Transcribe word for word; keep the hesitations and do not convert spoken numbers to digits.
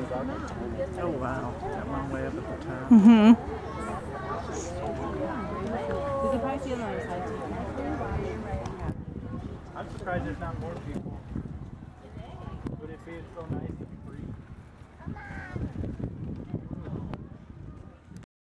Oh wow, that one way up at the top. Mm-hmm. We could probably see on the other side too. I'm surprised there's not more people.